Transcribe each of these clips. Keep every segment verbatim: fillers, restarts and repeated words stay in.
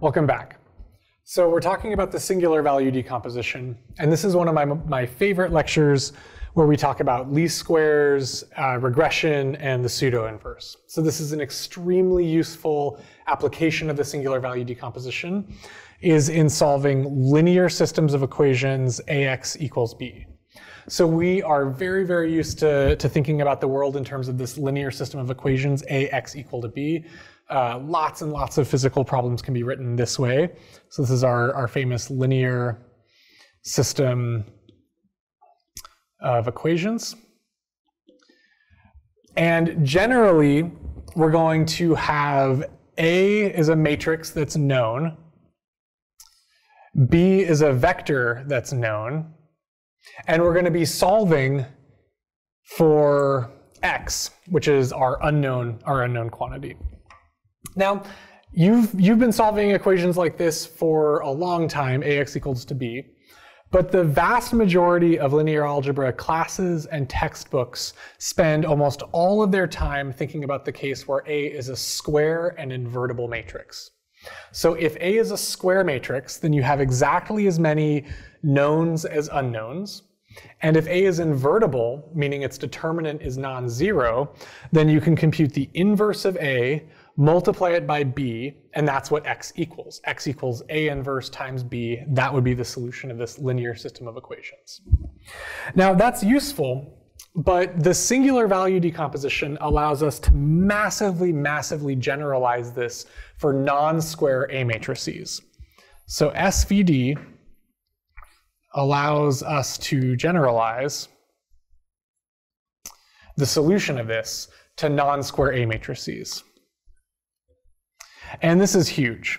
Welcome back. So we're talking about the singular value decomposition, and this is one of my, my favorite lectures where we talk about least squares, uh, regression, and the pseudo-inverse. So this is an extremely useful application of the singular value decomposition, is in solving linear systems of equations ax equals b. So we are very, very used to, to thinking about the world in terms of this linear system of equations, ax equal to b. Uh, lots and lots of physical problems can be written this way. So this is our, our famous linear system of equations. And generally, we're going to have A is a matrix that's known, B is a vector that's known, and we're going to be solving for x, which is our unknown, our unknown quantity. Now, you've, you've been solving equations like this for a long time, ax equals to b, but the vast majority of linear algebra classes and textbooks spend almost all of their time thinking about the case where A is a square and invertible matrix. So if A is a square matrix, then you have exactly as many knowns as unknowns. And if A is invertible, meaning its determinant is non-zero, then you can compute the inverse of A, multiply it by b, and that's what x equals. X equals A inverse times b. That would be the solution of this linear system of equations. Now that's useful, but the singular value decomposition allows us to massively, massively generalize this for non-square A matrices. So S V D allows us to generalize the solution of this to non-square A matrices. And this is huge.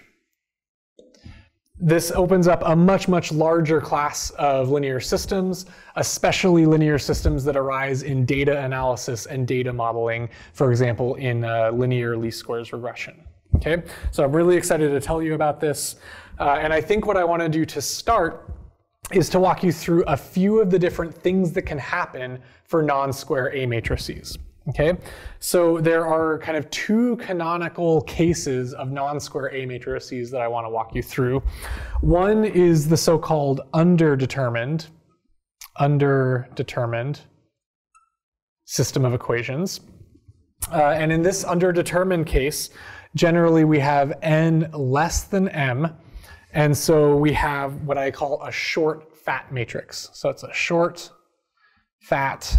This opens up a much, much larger class of linear systems, especially linear systems that arise in data analysis and data modeling, for example, in uh, linear least squares regression. Okay, so I'm really excited to tell you about this. Uh, and I think what I want to do to start is to walk you through a few of the different things that can happen for non-square A matrices. Okay, so there are kind of two canonical cases of non-square A matrices that I want to walk you through. One is the so-called underdetermined, underdetermined system of equations. Uh, and in this underdetermined case, generally we have n less than m. And so we have what I call a short fat matrix. So it's a short fat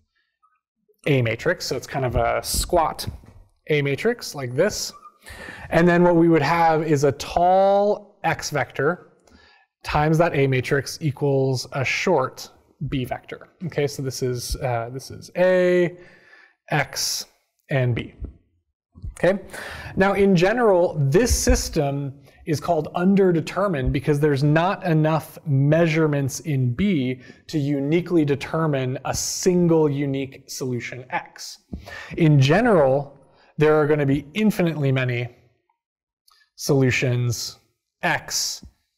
A matrix, so it's kind of a squat A matrix like this. And then what we would have is a tall x vector times that A matrix equals a short B vector. Okay, so this is uh, this is A, X, and B. Okay, now in general, this system is called underdetermined because there's not enough measurements in B to uniquely determine a single unique solution X. In general, there are going to be infinitely many solutions X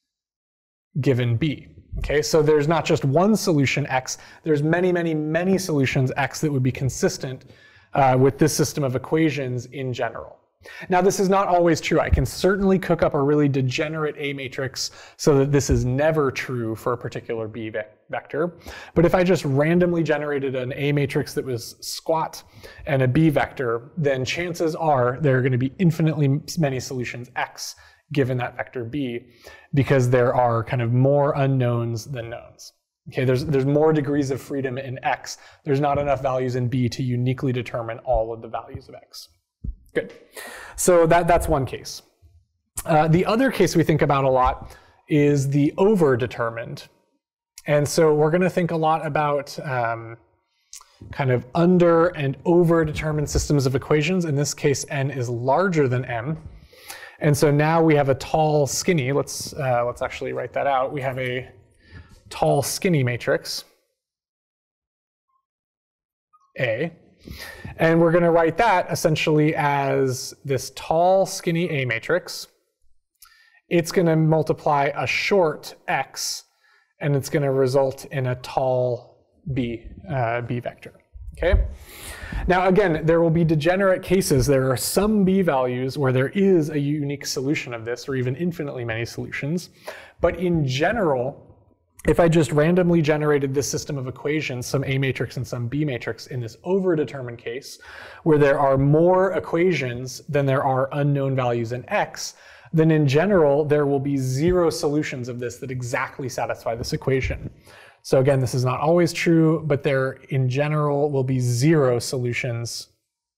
given B. Okay, so there's not just one solution X, there's many, many, many solutions X that would be consistent uh, with this system of equations in general. Now, this is not always true. I can certainly cook up a really degenerate A matrix so that this is never true for a particular B ve vector. But if I just randomly generated an A matrix that was squat and a B vector, then chances are there are going to be infinitely many solutions X given that vector B, because there are kind of more unknowns than knowns. Okay, there's, there's more degrees of freedom in X. There's not enough values in B to uniquely determine all of the values of X. Good. So that, that's one case. Uh, the other case we think about a lot is the overdetermined. And so we're going to think a lot about um, kind of under and overdetermined systems of equations. In this case, n is larger than m. And so now we have a tall, skinny. Let's, uh, let's actually write that out. We have a tall, skinny matrix, A. And we're going to write that essentially as this tall, skinny A matrix. It's going to multiply a short X, and it's going to result in a tall B, uh, B vector. okay? Now again, there will be degenerate cases. There are some b values where there is a unique solution of this, or even infinitely many solutions. But in general, if I just randomly generated this system of equations, some A matrix and some B matrix in this overdetermined case, where there are more equations than there are unknown values in X, then in general, there will be zero solutions of this that exactly satisfy this equation. So again, this is not always true, but there in general will be zero solutions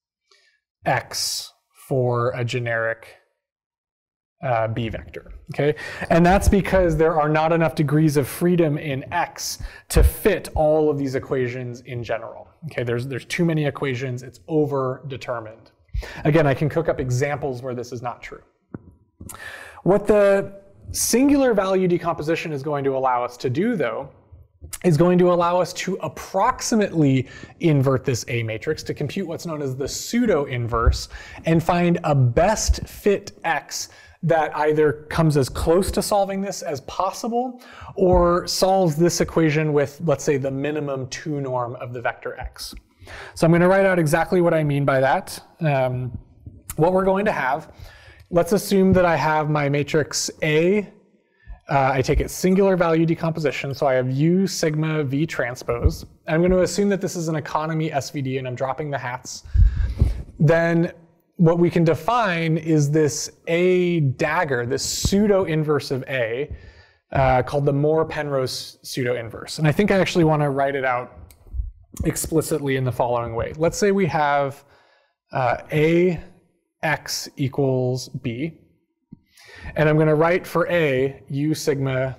X for a generic Uh, B vector, okay? And that's because there are not enough degrees of freedom in X to fit all of these equations in general, okay? There's, there's too many equations, it's over-determined. Again, I can cook up examples where this is not true. What the singular value decomposition is going to allow us to do, though, is going to allow us to approximately invert this A matrix to compute what's known as the pseudo-inverse and find a best fit X that either comes as close to solving this as possible or solves this equation with, let's say, the minimum two norm of the vector X. So I'm going to write out exactly what I mean by that. Um, what we're going to have, let's assume that I have my matrix A. Uh, I take it singular value decomposition, so I have U sigma V transpose. I'm going to assume that this is an economy S V D and I'm dropping the hats. Then what we can define is this A dagger, this pseudo-inverse of A, uh, called the Moore-Penrose pseudo-inverse. And I think I actually want to write it out explicitly in the following way. Let's say we have uh, A x equals B. And I'm going to write for A, U sigma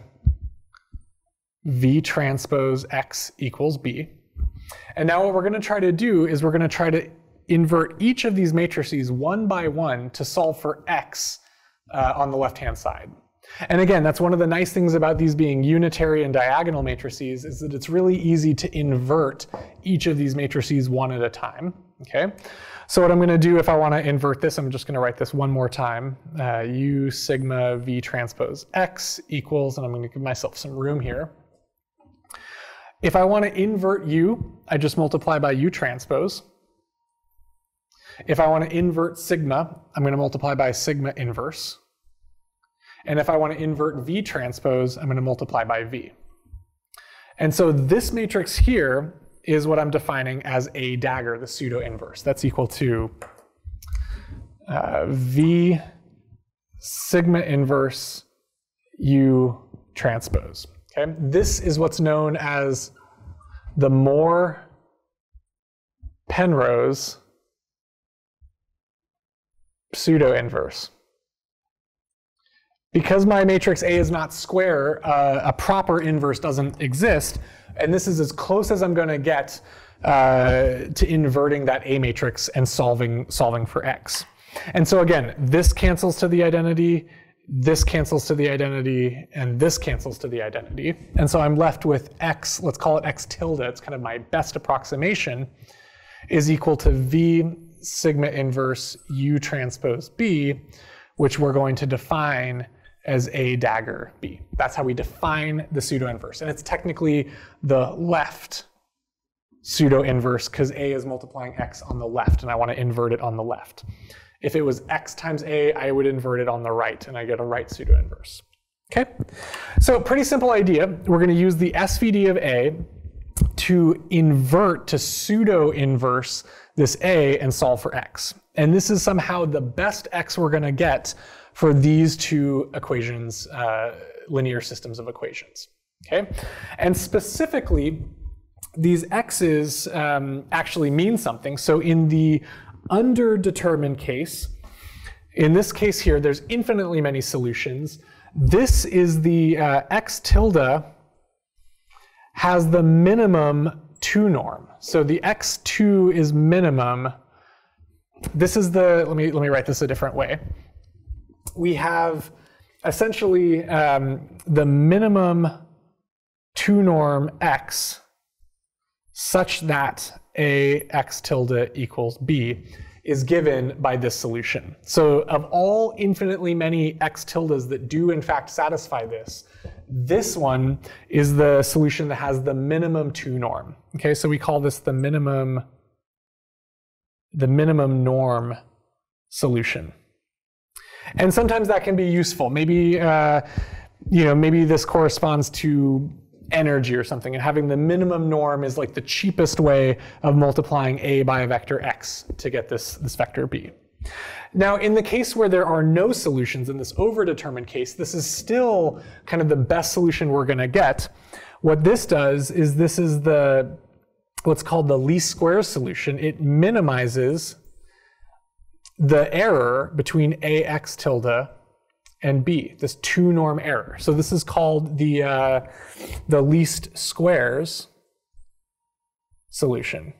V transpose X equals B. And now what we're going to try to do is we're going to try to invert each of these matrices one by one to solve for X uh, on the left-hand side. And again, that's one of the nice things about these being unitary and diagonal matrices is that it's really easy to invert each of these matrices one at a time, okay? So what I'm going to do if I want to invert this, I'm just going to write this one more time. Uh, U sigma V transpose X equals, and I'm going to give myself some room here. If I want to invert U, I just multiply by U transpose. If I want to invert sigma, I'm going to multiply by sigma inverse. And if I want to invert V transpose, I'm going to multiply by V. And so this matrix here is what I'm defining as A dagger, the pseudo-inverse. That's equal to uh, V sigma inverse U transpose. Okay? This is what's known as the Moore-Penrose pseudo-inverse. Because my matrix A is not square, uh, a proper inverse doesn't exist, and this is as close as I'm going to get uh, to inverting that A matrix and solving, solving for X. And so again, this cancels to the identity, this cancels to the identity, and this cancels to the identity. And so I'm left with X, let's call it X tilde, it's kind of my best approximation, is equal to V sigma inverse U transpose B, which we're going to define as A dagger B. That's how we define the pseudo-inverse. And it's technically the left pseudo-inverse because A is multiplying X on the left, and I want to invert it on the left. If it was X times A, I would invert it on the right, and I get a right pseudo-inverse. Okay? So pretty simple idea. We're going to use the S V D of A to invert, to pseudo-inverse this A and solve for X. And this is somehow the best X we're going to get for these two equations, uh, linear systems of equations. Okay? And specifically, these X's um, actually mean something. So in the underdetermined case, in this case here, there's infinitely many solutions. This is the uh, X tilde has the minimum two norm. So the X two is minimum. This is the, let me, let me write this a different way. We have essentially um, the minimum two norm X such that A X tilde equals B is given by this solution. So of all infinitely many x tildes that do in fact satisfy this, this one is the solution that has the minimum two norm. Okay, so we call this the minimum, the minimum norm solution. And sometimes that can be useful. Maybe, uh, you know, maybe this corresponds to energy or something, and having the minimum norm is like the cheapest way of multiplying A by a vector X to get this, this vector B. Now, in the case where there are no solutions, in this overdetermined case, this is still kind of the best solution we're going to get. What this does is this is the what's called the least squares solution. It minimizes the error between Ax tilde and B, this two norm error. So this is called the, uh, the least squares solution.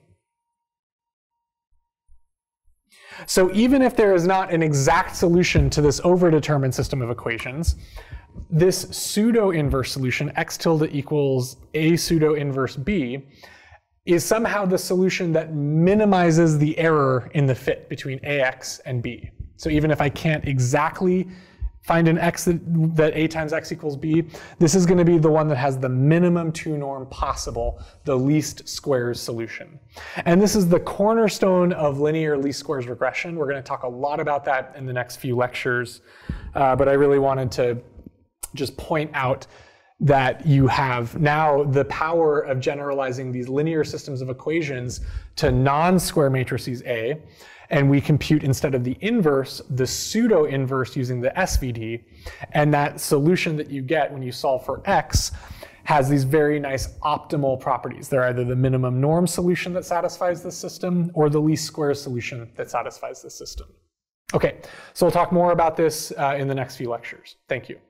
So even if there is not an exact solution to this overdetermined system of equations, this pseudo-inverse solution, x tilde equals a pseudo-inverse B, is somehow the solution that minimizes the error in the fit between Ax and B. So even if I can't exactly find an x that, that A times x equals B, this is going to be the one that has the minimum two norm possible, the least squares solution. And this is the cornerstone of linear least squares regression. We're going to talk a lot about that in the next few lectures, uh, but I really wanted to just point out that you have now the power of generalizing these linear systems of equations to non-square matrices A, and we compute instead of the inverse, the pseudo-inverse using the S V D, and that solution that you get when you solve for x has these very nice optimal properties. They're either the minimum norm solution that satisfies this system or the least squares solution that satisfies this system. Okay, so we'll talk more about this uh, in the next few lectures. Thank you.